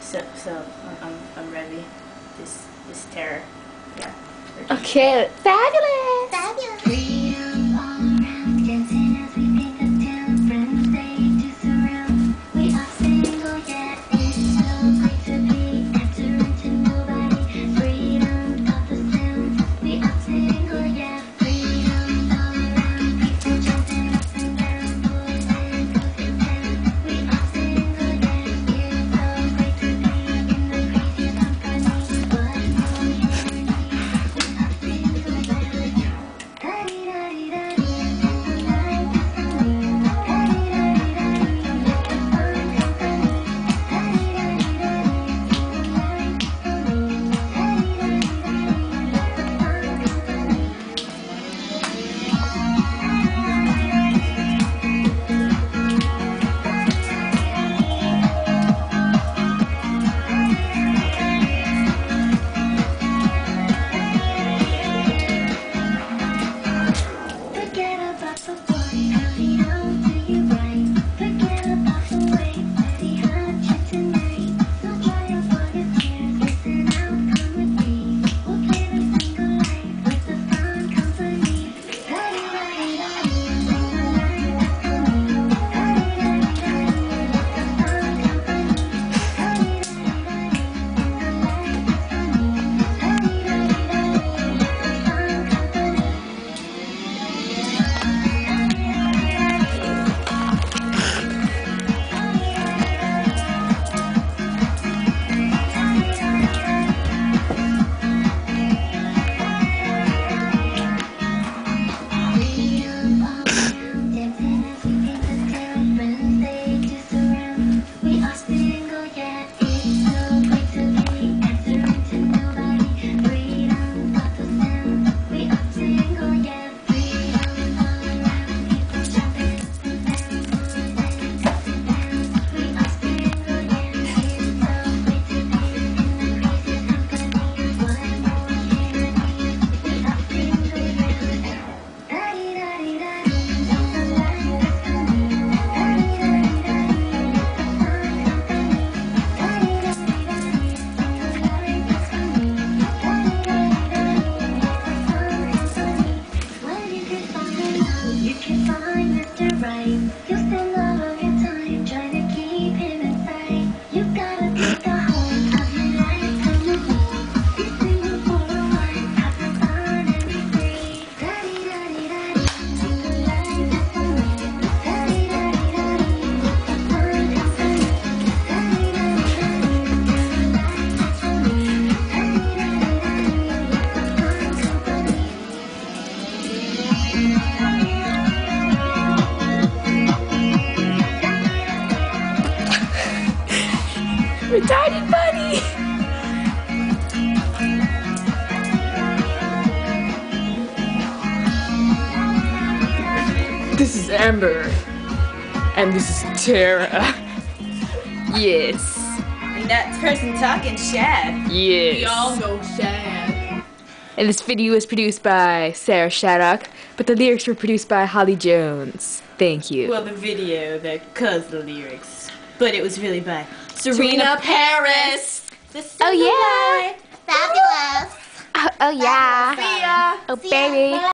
So I'm ready. This terror. Yeah. Okay, fabulous. Fabulous. Freedom all around, dancing as we paint the town. Friends stay to surround. We are single yet it's so great to be answering to nobody. Freedom of the sound. We are single yet freedom all around. People jumping up and down, boys and girls in town. We are single yet it's so great to be in the craziest company. What more you need? We are single yet. Retarded bunny! This is Amber. And this is Tara. Yes. And that person talking Shad. Yes. We all know Shad. And this video was produced by Sarah Shattuck, but the lyrics were produced by Holly Jones. Thank you. Well, the video that caused the lyrics, but it was really by Sarina Paris. Oh yeah. Fabulous. Oh yeah. See ya. Oh baby.